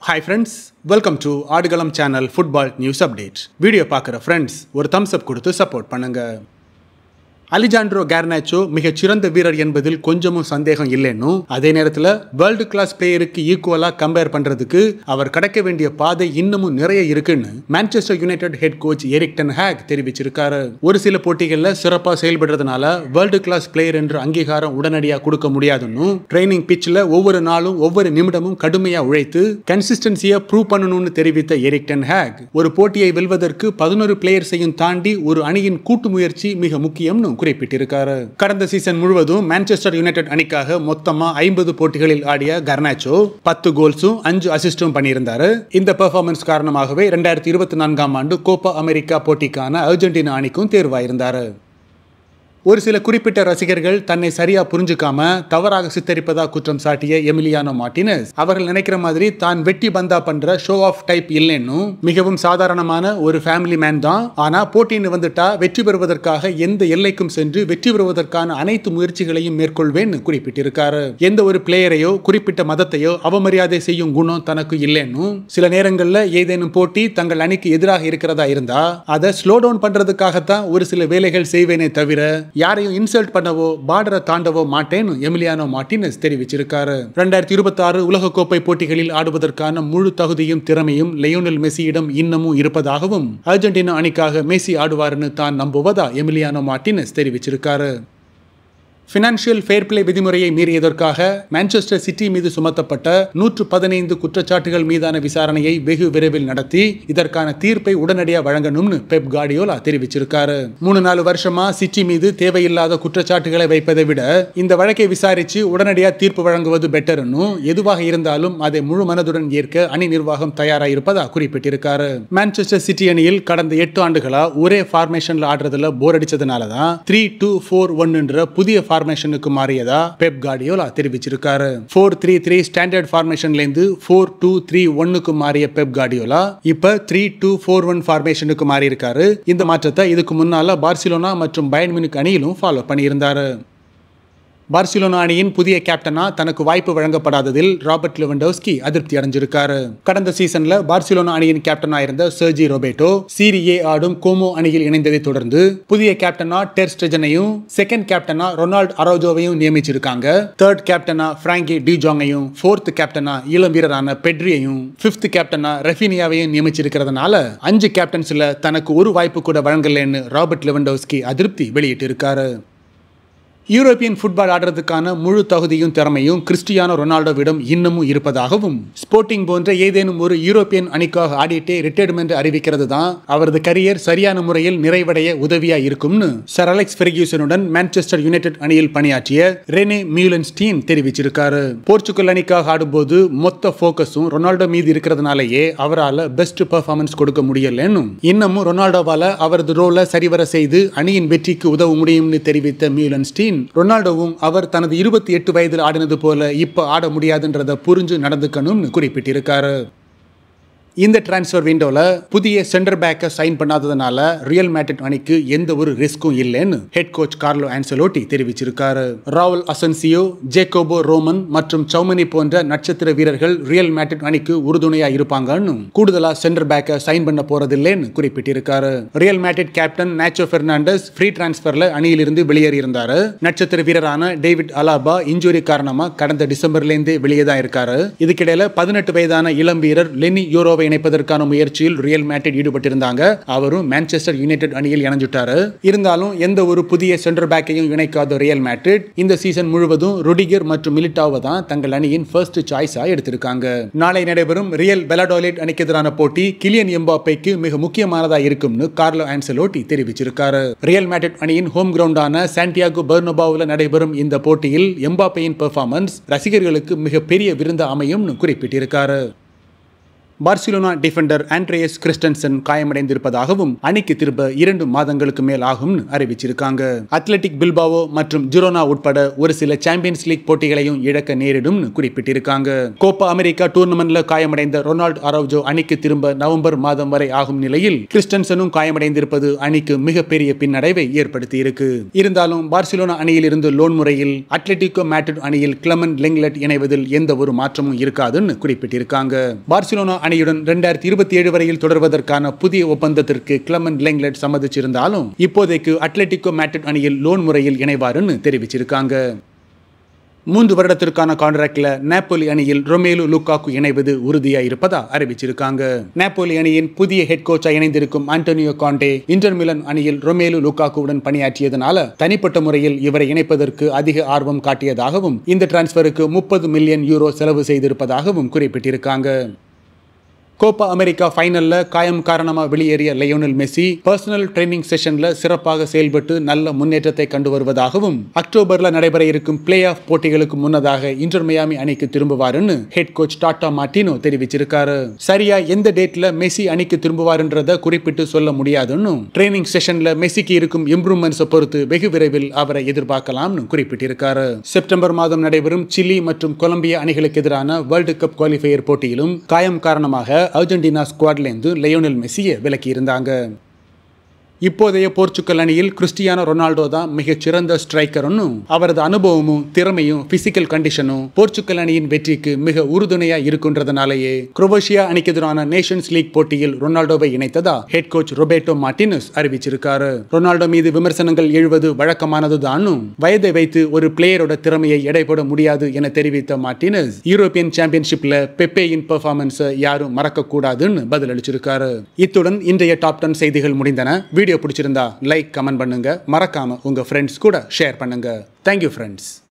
Hi friends, welcome to Aadukalam channel football news update. Video பார்க்குற friends ஒரு thumbs up கொடுத்து support பண்ணுங்க. Alejandro Garnacho மிகச் சிறந்த வீரர் என்பதில் கொஞ்சமும் சந்தேகம் இல்லைன்னு அதே நேரத்தில் வேர்ல்டு கிளாஸ் பிளேயருக்கு ஈக்குவலா கம்பேர் பண்றதுக்கு அவர் கடக்க வேண்டிய பாதை இன்னமும் நிறைய இருக்குன்னு Manchester United head coach Erik ten Hag தெரிவிச்சிருக்காரு. ஒரு சில போட்டிகளில் சிறப்பாக செயல்படுறதுனால வேர்ல்டு கிளாஸ் பிளேயர் என்ற அங்கீகாரம் உடனடியாக கொடுக்க முடியாதுன்னு ட்ரைனிங் பிட்ச்ல ஒவ்வொரு நாளும் ஒவ்வொரு நிமிடமும் கடுமையா உழைத்து கன்சிஸ்டன்சியை ப்ரூவ் பண்ணணும்னு தெரிவித்த எரிக் டென் ஹாக் ஒரு போட்டியை வெல்வதற்கு 11 பிளேயர்ஸையும் தாண்டி ஒரு அணியின் கூட்டு முயற்சி மிக முக்கியம்னு குறிப்பிட்டிருக்காரு. கடந்த சீசன் முழுவதும் மான்செஸ்டர் யுனைடெட் அணிக்காக மொத்தமா 50 போட்டிகளில் ஆடிய கார்னாச்சோ 10 கோல்ஸும் 5 அசிஸ்டும் பண்ணியிருந்தாரு. இந்த பெர்ஃபார்மன்ஸ் காரணமாகவே 2024ஆம் ஆண்டு கோப்பா அமெரிக்கா போட்டிக்கான அர்ஜென்டினா அணிக்கும் தேர்வாயிருந்தாரு. ஒரு சில குறிப்பிட்ட ரசிகர்கள் தன்னை சரியா புரிஞ்சுக்காம தவறாக சித்தரிப்பதா குற்றம் சாட்டிய எமிலியானோ மார்டினஸ் அவர்கள் நினைக்கிற மாதிரி தான் வெட்டி பந்தா பண்ற ஷோ ஆஃப் டைப் இல்லைன்னு மிகவும் சாதாரணமான ஒரு ஃபேமிலி மேன் தான். ஆனா போட்டின்னு வந்துட்டா வெற்றி பெறுவதற்காக எந்த எல்லைக்கும் சென்று வெற்றி பெறுவதற்கான அனைத்து முயற்சிகளையும் மேற்கொள்வேன்னு குறிப்பிட்டிருக்காரு. எந்த ஒரு பிளேயரையோ குறிப்பிட்ட மதத்தையோ அவமரியாதை செய்யும் குணம் தனக்கு இல்லைன்னு சில நேரங்கள்ல ஏதேனும் போட்டி தங்கள் அணிக்கு எதிராக இருக்கிறதா இருந்தா அதை ஸ்லோ டவுன் பண்றதுக்காகத்தான் ஒரு சில வேலைகள் செய்வேனே தவிர யாரையும் இன்சல்ட் பண்ணவோ பார்டரை தாண்டவோ மாட்டேன்னு எமிலியானோ மார்டினஸ் தெரிவிச்சிருக்காரு. 2026 உலகக்கோப்பை போட்டிகளில் ஆடுவதற்கான முழு தகுதியும் திறமையும் லியோனல் மெஸ்ஸியிடம் இன்னமும் இருப்பதாகவும் அர்ஜென்டினா அணிக்காக மெஸ்ஸி ஆடுவார்னு தான் நம்புவதா எமிலியானோ மார்டினஸ் தெரிவிச்சிருக்காரு. பினான்சியல் ஃபேர் பிளே விதிமுறையை மீறியதற்காக மான்செஸ்டர் சிட்டி மீது சுமத்தப்பட்ட 115 குற்றச்சாட்டுகள் மீதான விசாரணையை வெகு விரைவில் நடத்தி இதற்கான தீர்ப்பை உடனடியாக வழங்கணும்னு பெப் கார்டியோலா தெரிவிச்சிருக்காரு. 3-4 வருஷமா சிட்டி மீது தேவையில்லாத குற்றச்சாட்டுகளை வைப்பதை விட இந்த வழக்கை விசாரிச்சு உடனடியாக தீர்ப்பு வழங்குவது பெட்டர்னு எதுவாக இருந்தாலும் அதை முழு மனதுடன் ஏற்க அணி நிர்வாகம் தயாராக இருப்பதா குறிப்பிட்டிருக்காரு. மான்செஸ்டர் சிட்டி அணியில் கடந்த 8 ஆண்டுகளா ஒரே ஃபார்மேஷன்ல ஆடுறதுல போர் அடிச்சதுனால தான் 3-2-4-1 என்ற புதிய ஃபார்மேஷனுக்கு மாறியதா பெப் கார்டியோலா தெரிவிச்சிருக்காரு. 4-3-3 ஸ்டாண்டர்ட் ஃபார்மேஷன்ல இருந்து 4-2-3-1க்கு மாறிய பெப் கார்டியோலா இப்ப 3-2-4-1 ஃபார்மேஷனுக்கு மாறி இருக்காரு. இந்த மாற்றத்தை இதுக்கு முன்னால பார்சிலோனா மற்றும் பயர்ன் மியூனிக் அணியிலும் ஃபாலோ பண்ணியிருந்தாரு. பார்சிலோனா அணியின் புதிய கேப்டனா தனக்கு வாய்ப்பு வழங்கப்படாததில் ராபர்ட் லெவண்டோவ்ஸ்கி அதிருப்தி அடைஞ்சிருக்காரு. கடந்த சீசன்ல பார்சிலோனா அணியின் கேப்டனா இருந்த செர்ஜி ரோபேட்டோ சீரியே ஆடும் கோமோ அணியில் இணைந்ததை தொடர்ந்து புதிய கேப்டனா டெர் ஸ்டெஜனையும் செகண்ட் கேப்டனா ரொனால்ட் அரோஜோவையும் நியமிச்சிருக்காங்க. தேர்ட் கேப்டனா பிராங்கி டிஜாங்கையும் ஃபோர்த் கேப்டனா இளம் வீரரான பெட்ரியையும் ஃபிஃப்த் கேப்டனா ரஃபினியாவையும் நியமிச்சிருக்கிறதுனால 5 கேப்டன்ஸ்ல தனக்கு ஒரு வாய்ப்பு கூட வழங்கலன்னு ராபர்ட் லெவண்டோவ்ஸ்கி அதிருப்தி வெளியிட்டிருக்காரு. யூரோப்பியன் ஃபுட்பால் ஆடுறதுக்கான முழு தகுதியும் திறமையும் கிறிஸ்டியானோ ரொனால்டோவிடம் இன்னமும் இருப்பதாகவும் ஸ்போர்ட்டிங் போன்ற ஏதேனும் ஒரு யூரோப்பியன் அணிக்காக ஆடிட்டே ரிட்டையர்மெண்ட் அறிவிக்கிறது தான் அவரது கரியர் சரியான முறையில் நிறைவடைய உதவியா இருக்கும்னு சர் அலெக்ஸ் ஃபெர்கியூசனுடன் மான்செஸ்டர் யுனைடெட் அணியில் பணியாற்றிய ரெனே மியூலன்ஸ்டீன் தெரிவிச்சிருக்காரு. போர்ச்சுகல் அணிக்காக ஆடும்போது மொத்த போக்கஸும் ரொனால்டோ மீது இருக்கிறதுனாலேயே அவரால் பெஸ்ட் பெர்ஃபார்மன்ஸ் கொடுக்க முடியலன்னு இன்னமும் ரொனால்டோவால அவரது ரோலை சரிவர செய்து அணியின் வெற்றிக்கு உதவ முடியும்னு தெரிவித்த மியூலன்ஸ்டீன் ரொனால்டோவும் அவர் தனது 28 வயதில் ஆடினது போல இப்ப ஆட முடியாதுன்றதை புரிஞ்சு நடந்துக்கணும்னு குறிப்பிட்டிருக்காரு. இந்த டிரான்ஸ்ஃபர் விண்டோல புதிய சென்டர் பேக்கை சைன் பண்ணாததுனால ரியல் மேட்ரிட் அணிக்கு எந்த ஒரு ரிஸ்க்கும் இல்லைன்னு ஹெட் கோச் கார்லோ ஆன்செலோட்டி தெரிவிச்சிருக்காரு. ராவுல் அசென்சியோ, ஜேக்கோபோ ரோமன் மற்றும் சௌமனி போன்ற நட்சத்திர வீரர்கள் ரியல் மேட்ரிட் அணிக்கு உறுதுணையா இருப்பாங்கன்னு கூடுதலா சென்டர் பேக்கை சைன் பண்ண போறதில்லைன்னு குறிப்பிட்டிருக்காரு. Real Madrid captain Nacho Fernandez free டிரான்ஸ்ஃபர்ல அணியிலிருந்து வெளியேறி இருந்தாரு. நட்சத்திர வீரரான டேவிட் அலாபா இன்ஜுரி காரணமா கடந்த டிசம்பர்ல இருந்தே வெளியே தான் இருக்காரு. இதுக்கிடையில 18 வயதான இளம் வீரர் லெனி யூரோவை இணைப்பதற்கான முயற்சியில் ரியல் மேட்ரிட் ஈடுபட்டிருந்தாங்க. அவரும் மான்செஸ்டர் யுனைடெட் அணியில் இணைஞ்சிட்டாரு. இருந்தாலும் எந்த ஒரு புதிய சென்டர் பேக்கையும் இணைக்காத ரியல் மேட்ரிட் இந்த சீசன் முழுவதும் ருடிகர் மற்றும் மிலிட்டாவை தான் தங்கள் அணியின் ஃபர்ஸ்ட் சாய்ஸா எடுத்திருக்காங்க. நாளை நடைபெறும் ரியல் வெலடாலிட் அணிக்கு எதிரான போட்டி கிலியன் எம்பாப்பேக்கு மிக முக்கியமானதா இருக்கும்னு கார்லோ ஆன்செலோட்டி தெரிவிச்சிருக்காரு. ரியல் மேட்ரிட் அணியின் ஹோம் கிரவுண்டான சாண்டியாகோ பெர்னபாவுல நடைபெறும் இந்த போட்டியில் எம்பாப்பேயின் பெர்ஃபார்மன்ஸ் ரசிகர்களுக்கு மிகப்பெரிய விருந்தா அமையும்னு குறிப்பிட்டிருக்காரு. பார்சிலோனா டிஃபெண்டர் ஆண்ட்ரேயஸ் கிறிஸ்டன்சன் காயமடைந்திருப்பதாகவும் அணிக்கு திரும்ப 2 மாதங்களுக்கு மேல் ஆகும்னு அறிவிச்சிருக்காங்க. அத்லெட்டிக் பில்பாவோ மற்றும் ஜிரோனா உட்பட ஒரு சில சாம்பியன்ஸ் லீக் போட்டிகளையும் இழக்க நேரிடும்னு குறிப்பிட்டிருக்காங்க. கோப்பா அமெரிக்கா டூர்னமெண்ட்ல காயமடைந்த ரொனால்டோ அரௌஜோ அணிக்கு திரும்ப நவம்பர் மாதம் வரை ஆகும் நிலையில் கிறிஸ்டன்சனும் காயமடைந்திருப்பது அணிக்கு மிகப்பெரிய பின்னடைவை ஏற்படுத்தி இருக்கு. இருந்தாலும் பார்சிலோனா அணியில் இருந்து லோன் முறையில் அத்லெட்டிகோ மேட்ரிட் அணியில் கிளமன் லெங்லெட் இணைவதில் எந்த ஒரு மாற்றமும் இருக்காதுன்னு குறிப்பிட்டிருக்காங்க. பார்சிலோனா அணியுடன் 2027 வரையில் தொடர்வதற்கான புதிய ஒப்பந்தத்திற்கு கிளமன் லெங்லெட் சம்மதிச்சிருந்தாலும் இப்போதைக்கு அத்லெட்டிகோ மேட்ரிட் அணியில் லோன் முறையில் இணைவாருன்னு தெரிவிச்சிருக்காங்க. 3 வருடத்திற்கான கான்ட்ராக்ட்ல நாப்போலி அணியில் ரொமேலு லுகாக்கு இணைவது உறுதியா இருப்பதா அறிவிச்சிருக்காங்க. நாப்போலி அணியின் புதிய ஹெட் கோச்சா இணைந்திருக்கும் ஆண்டோனியோ காண்டே இன்டர் மிலன் அணியில் ரொமேலு லுகாக்குவுடன் பணியாற்றியதனால தனிப்பட்ட முறையில் இவரை இணைப்பதற்கு அதிக ஆர்வம் காட்டியதாகவும் இந்த டிரான்ஸ்பருக்கு 30 மில்லியன் யூரோ செலவு செய்திருப்பதாகவும் குறிப்பிட்டிருக்காங்க. கோப்பா அமெரிக்கா ஃபைனல்ல காயம் காரணமாக வெளியேறிய லியோனல் மெஸ்ஸி பர்சனல் ட்ரைனிங் செஷன்ல சிறப்பாக செயல்பட்டு நல்ல முன்னேற்றத்தை கண்டு வருவதாகவும் அக்டோபர்ல நடைபெற இருக்கும் பிளே ஆஃப் போட்டிகளுக்கு முன்னதாக இன்டர் மியாமி அணிக்கு திரும்புவாருன்னு ஹெட் கோச் டாட்டா மார்டினோ தெரிவிச்சிருக்காரு. சரியா எந்த டேட்ல மெஸ்ஸி அணிக்கு திரும்புவாருன்றத குறிப்பிட்டு சொல்ல முடியாதுன்னு ட்ரைனிங் செஷன்ல மெஸ்ஸிக்கு இருக்கும் இம்ப்ரூவ்மெண்ட்ஸை பொறுத்து வெகு விரைவில் அவரை எதிர்பார்க்கலாம்னு குறிப்பிட்டிருக்காரு. செப்டம்பர் மாதம் நடைபெறும் சிலி மற்றும் கொலம்பியா அணிகளுக்கு எதிரான வேர்ல்டு கப் குவாலிஃபயர் போட்டியிலும் காயம் காரணமாக அர்ஜென்டினா ஸ்குவாட்லேருந்து லியோனல் மெஸ்ஸியை விலக்கி இருந்தாங்க. இப்போதைய போர்ச்சுகல் அணியில் கிறிஸ்டியானோ ரொனால்டோ தான் மிகச்சிறந்த ஸ்ட்ரைக்கர்னு அவரது அனுபவமும் திறமையும் பிசிக்கல் கண்டிஷனும் போர்ச்சுகல் அணியின் வெற்றிக்கு மிக உறுதுணையா இருக்குன்றதுனாலேயே குரோவேஷியா அணிக்கு எதிரான நேஷன்ஸ் லீக் போட்டியில் ரொனால்டோவை இணைத்ததா ஹெட் கோச் ரொபர்டோ மார்டினஸ் அறிவிச்சிருக்காரு. ரொனால்டோ மீது விமர்சனங்கள் எழுவது வழக்கமானதுதானும் வயதை வைத்து ஒரு பிளேயரோட திறமையை எடைபோட முடியாது என தெரிவித்த மார்டினஸ் யூரோப்பியன் சாம்பியன்ஷிப்ல பெப்பேயின் பெர்ஃபார்மன்ஸை யாரும் மறக்க கூடாதுன்னு பதிலளிச்சிருக்காரு. இத்துடன் இன்றைய டாப் 10 செய்திகள் முடிந்தன. வீடியோ பிடிச்சிருந்தா லைக் கமெண்ட் பண்ணுங்க. மறக்காம உங்க ஃப்ரெண்ட்ஸ் கூட ஷேர் பண்ணுங்க. Thank you friends.